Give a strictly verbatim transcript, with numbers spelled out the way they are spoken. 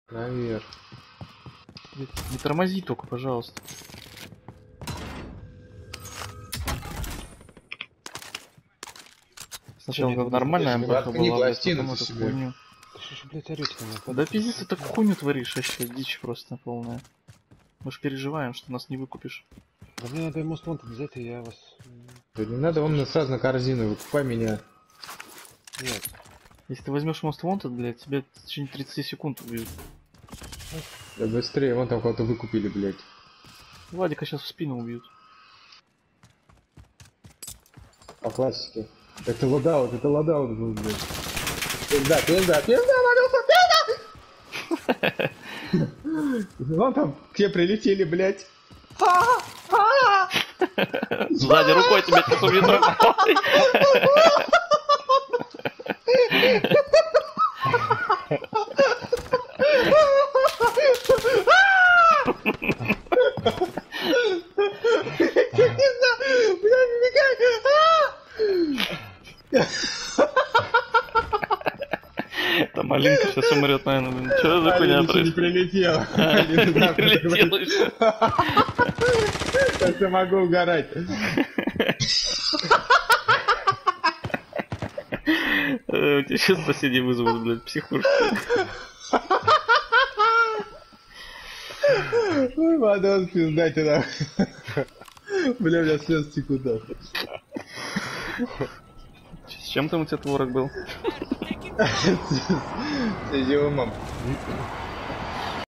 Наверх. Не, не тормози только, пожалуйста. Сначала Нет, нормальная нет, МПХ заткни была, блядь, пластину потом ты эту себе. хуйню. Что ж, блядь, орете на меня? Да пиздец, ты так хуйню творишь вообще, дичь просто полная. Мы ж переживаем, что нас не выкупишь. Да мне надо Most Wanted взять, и я вас... Да не надо вам сразу на корзину, выкупай меня. Нет. Если ты возьмешь Most Wanted, блядь, тебя в течение тридцати секунд убьют. Да быстрее, вон там кого-то выкупили, блядь. Владика сейчас в спину убьют. По классике. Это лодаут, это лодаут был, блядь. Пизда, пизда, пизда, валился, пизда! Вон там, к тебе прилетели, блядь. Сзади рукой тебя сейчас убьют рукой. Там маленько сейчас умрет, наверное, блин. Что за хуйня Не происходит? прилетел. А, не прилетел еще. Я все могу угорать. Э, Тебя сейчас соседи вызовут, блядь, психушку. Ой, Мадон, пиздайте нахуй. Бля, у меня слезы текут нахуй. С чем там у тебя творог был? С изюмом.